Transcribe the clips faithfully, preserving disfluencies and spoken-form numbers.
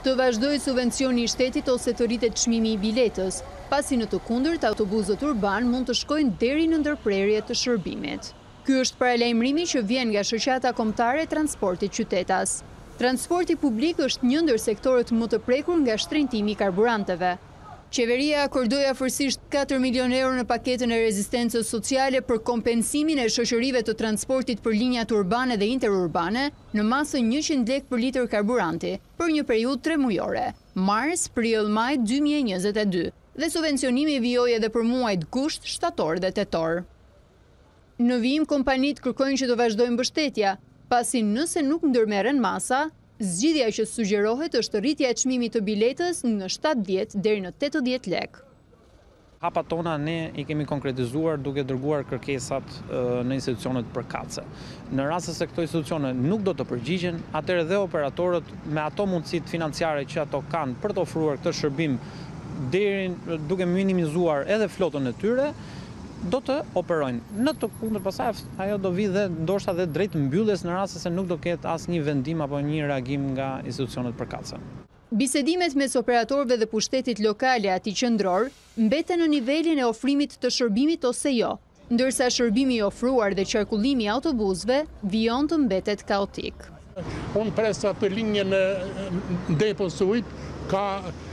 Të vazhdojë subvencioni i shtetit ose të rritet çmimi i biletës, pasi në të kundërt autobusët urban mund të shkojnë deri në ndërprerje të shërbimit. Ky është paralajmërimi që vjen nga shoqata kombëtare e transportit qytetas. Transporti publik është një ndër sektorët më të prekur nga shtrenjtimi i karburanteve. Qeveria akordoi afërsisht katër milionë euro në paketën e rezistencës sociale për kompensimin e shoqërive të transportit për linjat urbane dhe interurbane në masën njëqind lekë për litër karburanti për një periudhë tremujore, mars, prill, maj dy mijë e njëzet e dy, dhe subvencionimi vijoi edhe për muajt gusht, shtator dhe tetor. Në vijim kompanitë kërkojnë që të vazhdojnë mbështetja, pasi nëse nuk ndërmerren masa, zgjidhja që sugjerohet është rritja e çmimit të biletës në shtatëdhjetë deri në tetëdhjetë lekë. Hapat tona ne i kemi konkretizuar duke dërguar kërkesat në institucionet përkatëse. Në rast se këto institucione nuk do të përgjigjen, atëherë dhe operatorët me ato mundësitë financiare që ato kanë për të ofruar këtë shërbim deri duke minimizuar edhe flotën e tyre, do të operojnë. Në të kundër pasaj ajo do vi dhe ndoshta dhe drejt mbylljes në rast se nuk do ketë asnjë vendim apo një reagim nga institucionet përkatëse. Bisedimet mes operatorëve dhe pushtetit lokale ati qendror mbeten në nivelin e ofrimit të shërbimit ose jo, ndërsa shërbimi i ofruar dhe qarkullimi i autobusëve vijon të mbetet kaotik. Unë presa për linjën e depos së ujit ka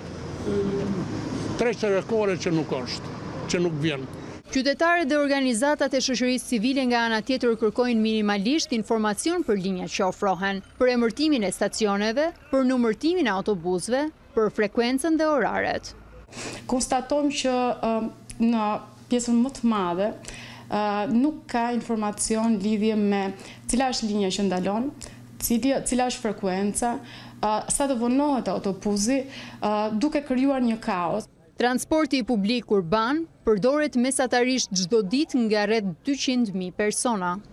tre qerekore që nuk është, që nuk vjen. Qytetarët dhe organizatat e shoqërisë civile nga ana tjetër kërkojnë minimalisht informacion për linjat që ofrohen, për emërtimin e stacioneve, për numërtimin e autobusëve, për frekuencën dhe oraret. Konstatojmë që në pjesën më të madhe nuk ka informacion lidhje me cila është linja që ndalon, cila është frekuenca, sa të vonohet autobusi, duke krijuar një kaos. Transporti publik urban përdoret mesatarisht çdo ditë nga rreth dyqind mijë persona.